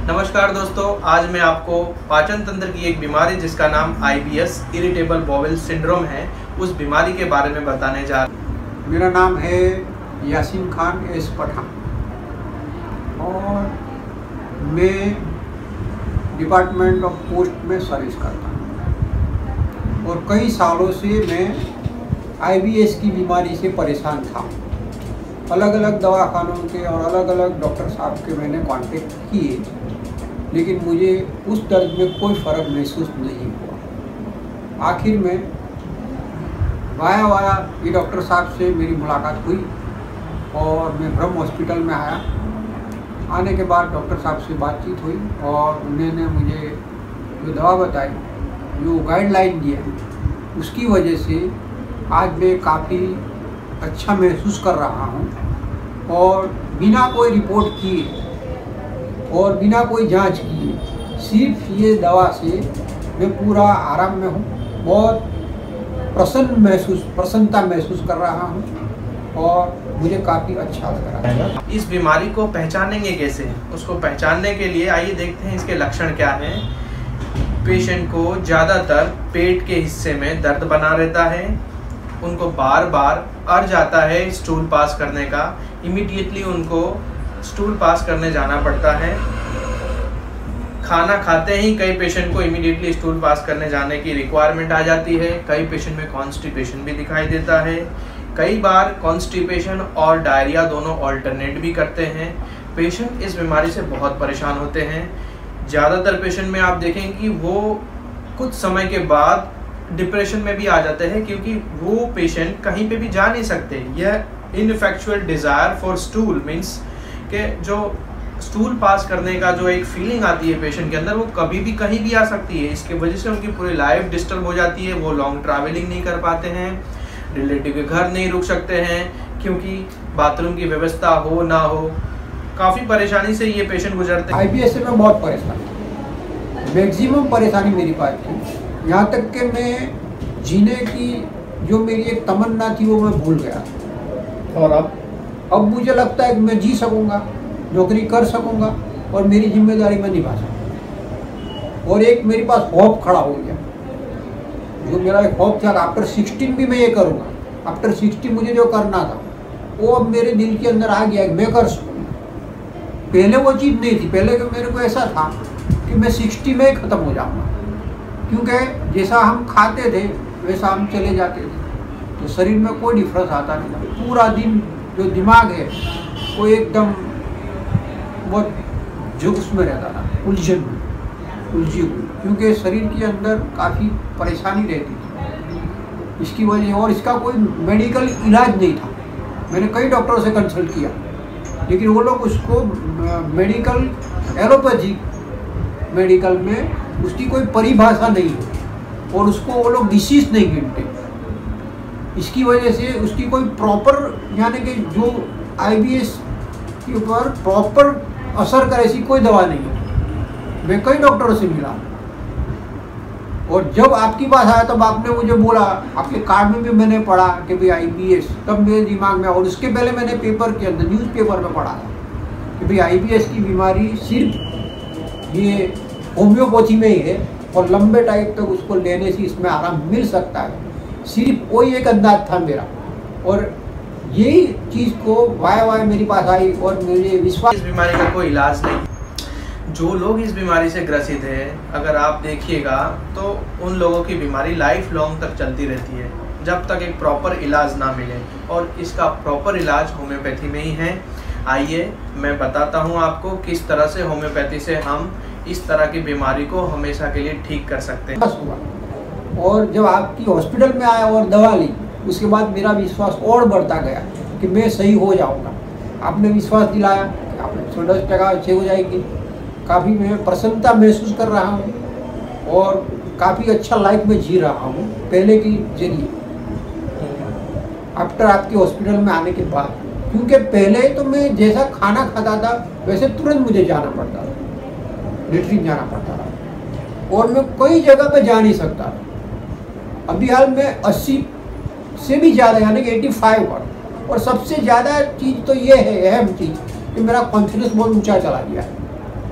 नमस्कार दोस्तों, आज मैं आपको पाचन तंत्र की एक बीमारी जिसका नाम IBS इरिटेबल बाउल सिंड्रोम है, उस बीमारी के बारे में बताने जा रहा हूँ। मेरा नाम है यासीन खान एस पठान और मैं डिपार्टमेंट ऑफ पोस्ट में सर्विस करता हूँ और कई सालों से मैं IBS की बीमारी से परेशान था। अलग अलग दवाखानों के और अलग अलग डॉक्टर साहब के मैंने कांटेक्ट किए, लेकिन मुझे उस दर्द में कोई फ़र्क महसूस नहीं हुआ। आखिर में वाया ये डॉक्टर साहब से मेरी मुलाकात हुई और मैं ब्रह्म हॉस्पिटल में आया। आने के बाद डॉक्टर साहब से बातचीत हुई और उन्होंने मुझे जो दवा बताई, जो गाइडलाइन दिया, उसकी वजह से आज मैं काफ़ी अच्छा महसूस कर रहा हूँ और बिना कोई रिपोर्ट किए और बिना कोई जांच किए सिर्फ ये दवा से मैं पूरा आराम में हूँ। बहुत प्रसन्नता महसूस कर रहा हूँ और मुझे काफ़ी अच्छा लग रहा है। इस बीमारी को पहचानेंगे कैसे? उसको पहचानने के लिए आइए देखते हैं इसके लक्षण क्या हैं। पेशेंट को ज़्यादातर पेट के हिस्से में दर्द बना रहता है, उनको बार बार अर्ज आता है स्टूल पास करने का, इमीडिएटली उनको स्टूल पास करने जाना पड़ता है। खाना खाते ही कई पेशेंट को इमीडिएटली स्टूल पास करने जाने की रिक्वायरमेंट आ जाती है। कई पेशेंट में कॉन्स्टिपेशन भी दिखाई देता है। कई बार कॉन्स्टिपेशन और डायरिया दोनों ऑल्टरनेट भी करते हैं। पेशेंट इस बीमारी से बहुत परेशान होते हैं। ज़्यादातर पेशेंट में आप देखेंगे कि वो कुछ समय के बाद डिप्रेशन में भी आ जाते हैं, क्योंकि वो पेशेंट कहीं पे भी जा नहीं सकते। यह ineffectual desire for stool means के जो स्टूल पास करने का जो एक फीलिंग आती है पेशेंट के अंदर, वो कभी भी कहीं भी आ सकती है। इसकी वजह से उनकी पूरी लाइफ डिस्टर्ब हो जाती है। वो लॉन्ग ट्रैवलिंग नहीं कर पाते हैं, रिलेटिव के घर नहीं रुक सकते हैं क्योंकि बाथरूम की व्यवस्था हो ना हो। काफ़ी परेशानी से ये पेशेंट गुजरते हैं। IBS से मैं बहुत परेशान हूँ। मैक्सिमम परेशानी मेरी पास थी, यहाँ तक कि मैं जीने की जो मेरी एक तमन्ना थी वो मैं भूल गया। और अब मुझे लगता है कि मैं जी सकूँगा, नौकरी कर सकूँगा और मेरी जिम्मेदारी मैं निभा सकूँगा। और एक मेरे पास होप खड़ा हो गया, जो मेरा एक होप था आफ्टर 16 भी मैं ये करूँगा। आफ्टर 60 मुझे जो करना था वो अब मेरे दिल के अंदर आ गया कि मैं कर सकूँगा। पहले वो चीज़ नहीं थी। पहले मेरे को ऐसा था कि मैं 60 में ख़त्म हो जाऊँगा, क्योंकि जैसा हम खाते थे वैसा हम चले जाते थे, तो शरीर में कोई डिफरेंस आता नहीं था। पूरा दिन जो दिमाग है वो एकदम बहुत जुग्स में रहता था, उलझी हुई, क्योंकि शरीर के अंदर काफ़ी परेशानी रहती थी इसकी वजह। और इसका कोई मेडिकल इलाज नहीं था। मैंने कई डॉक्टरों से कंसल्ट किया, लेकिन वो लोग उसको मेडिकल एलोपैथी मेडिकल में उसकी कोई परिभाषा नहीं है और उसको वो लोग डिसीज नहीं गिनते। इसकी वजह से उसकी कोई प्रॉपर, यानी कि जो IBS के ऊपर प्रॉपर असर करे ऐसी कोई दवा नहीं है। मैं कई डॉक्टरों से मिला और जब आपके पास आया तब आपने मुझे बोला, आपके कार्ड में भी मैंने पढ़ा कि भाई IBS, तब मेरे दिमाग में, और उसके पहले मैंने पेपर के अंदर न्यूज़पेपर में पढ़ा था कि भाई IBS की बीमारी सिर्फ ये होम्योपैथी में ही है और लंबे टाइम तक उसको लेने से इसमें आराम मिल सकता है। सिर्फ वही एक अंदाज था मेरा, और यही चीज़ को वाय मेरे पास आई और मुझे विश्वास। इस बीमारी का कोई इलाज नहीं। जो लोग इस बीमारी से ग्रसित हैं, अगर आप देखिएगा तो उन लोगों की बीमारी लाइफ लॉन्ग तक चलती रहती है जब तक एक प्रॉपर इलाज ना मिले, और इसका प्रॉपर इलाज होम्योपैथी में ही है। आइए मैं बताता हूँ आपको किस तरह से होम्योपैथी से हम इस तरह की बीमारी को हमेशा के लिए ठीक कर सकते हैं। और जब आपकी हॉस्पिटल में आया और दवा ली, उसके बाद मेरा विश्वास और बढ़ता गया कि मैं सही हो जाऊंगा। आपने विश्वास दिलाया कि आप 110% अच्छे हो जाएगी। काफ़ी मैं प्रसन्नता महसूस कर रहा हूँ और काफ़ी अच्छा लाइफ में जी रहा हूँ पहले की जरिए, आफ्टर आपके हॉस्पिटल में आने के बाद। क्योंकि पहले तो मैं जैसा खाना खाता था वैसे तुरंत मुझे जाना पड़ता था, लेटरिन जाना पड़ता था और मैं कई जगह पे जा नहीं सकता था। अभी हाल में 80 से भी ज़्यादा, यानी कि 85 पर। और सबसे ज़्यादा चीज़ तो ये है, अहम चीज़, कि मेरा कॉन्फिडेंस बहुत ऊंचा चला गया है।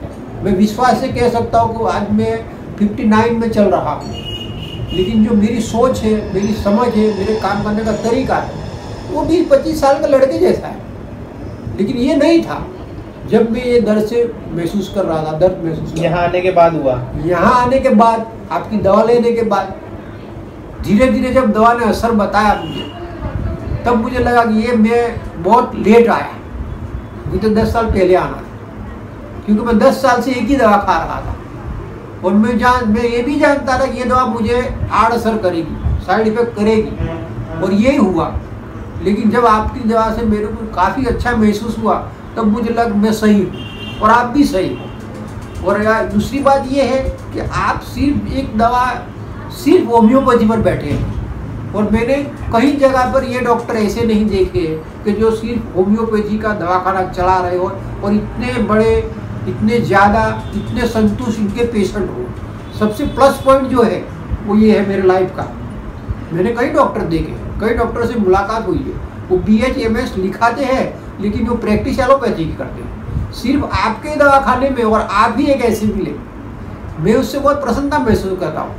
मैं विश्वास से कह सकता हूँ कि आज मैं 59 में चल रहा हूँ, लेकिन जो मेरी सोच है, मेरी समझ है, मेरे काम करने का तरीका है, वो 20-25 साल का लड़के जैसा है। लेकिन ये नहीं था जब मैं ये दर्द से महसूस कर रहा था, दर्द महसूस कर रहा था। यहाँ आने के बाद हुआ? यहाँ आने के बाद, आपकी दवा लेने के बाद, धीरे धीरे जब दवा ने असर बताया मुझे, तब मुझे लगा कि ये मैं बहुत लेट आया, मुझे तो 10 साल पहले आना था, क्योंकि मैं 10 साल से एक ही दवा खा रहा था और मैं ये भी जानता था कि ये दवा मुझे आड़ असर करेगी, साइड इफेक्ट करेगी, और यही हुआ। लेकिन जब आपकी दवा से मेरे को काफ़ी अच्छा महसूस हुआ, तब मुझे लगा मैं सही हूँ और आप भी सही हो। और यार दूसरी बात ये है कि आप सिर्फ एक दवा, सिर्फ होम्योपैथी पर बैठे हैं, और मैंने कई जगह पर ये डॉक्टर ऐसे नहीं देखे कि जो सिर्फ होम्योपैथी का दवाखाना चला रहे हो और इतने बड़े, इतने ज़्यादा, इतने संतुष्ट इनके पेशेंट हो। सबसे प्लस पॉइंट जो है वो ये है मेरे लाइफ का। मैंने कई डॉक्टर देखे, कई डॉक्टर से मुलाकात हुई है, वो BH MS लिखाते हैं, लेकिन वो प्रैक्टिस एलोपैथी की करते हैं। सिर्फ आपके दवाखाने में, और आप भी एक ऐसे मिले, मैं उससे बहुत प्रसन्नता महसूस करता हूँ।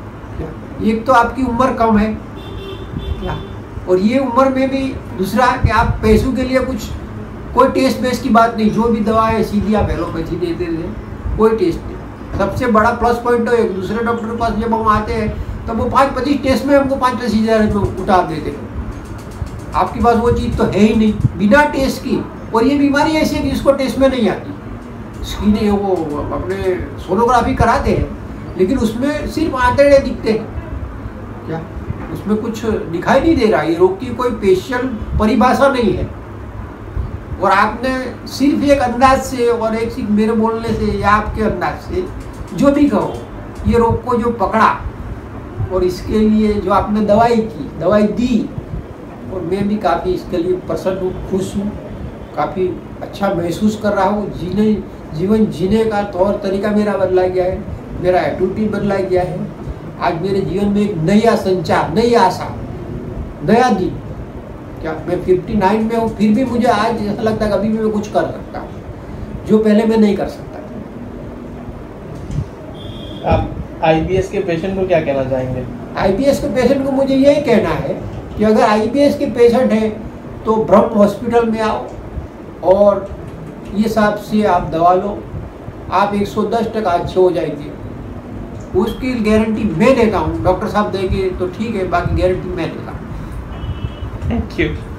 एक तो आपकी उम्र कम है क्या, और ये उम्र में भी दूसरा कि आप पैसों के लिए कुछ, कोई टेस्ट बेस की बात नहीं, जो भी दवा है सीधी आप एलोपैथी देते थे, कोई टेस्ट नहीं। सबसे बड़ा प्लस पॉइंट तो एक दूसरे डॉक्टर के पास जब हम आते हैं तो वो 5-25 टेस्ट में हमको 5-10 हज़ार में उतार देते हैं। आपके पास वो चीज़ तो है ही नहीं, बिना टेस्ट की। और ये बीमारी ऐसी है कि जिसको टेस्ट में नहीं आती, स्क्रीन वो अपने सोनोग्राफी कराते हैं, लेकिन उसमें सिर्फ आंतड़े दिखते हैं क्या, उसमें कुछ दिखाई नहीं दे रहा। ये रोग की कोई स्पेशल परिभाषा नहीं है। और आपने सिर्फ एक अंदाज से, और एक सिर्फ मेरे बोलने से या आपके अंदाज से, जो भी कहो, ये रोग को जो पकड़ा और इसके लिए जो आपने दवाई की, दवाई दी, और मैं भी काफ़ी इसके लिए प्रसन्न हूँ, खुश हूँ, काफ़ी अच्छा महसूस कर रहा हूँ। जीवन जीने का तौर तरीका मेरा बदला गया है, मेरा एटीट्यूड बदला गया है। आज मेरे जीवन में एक नया संचार, नई आशा, नया दिन। क्या मैं 59 में हूँ, फिर भी मुझे आज ऐसा लगता है कि अभी भी मैं कुछ कर सकता हूँ जो पहले मैं नहीं कर सकता। आप IBS के पेशेंट को क्या कहना चाहेंगे? IBS के पेशेंट को मुझे यही कहना है कि अगर IBS के पेशेंट हैं तो ब्रह्म हॉस्पिटल में आओ और ये हिसाब से आप दवा लो, आप 110% अच्छे हो जाएंगे। उसकी गारंटी मैं देता हूँ, डॉक्टर साहब देंगे तो ठीक है, बाकी गारंटी मैं देता हूँ। Thank you.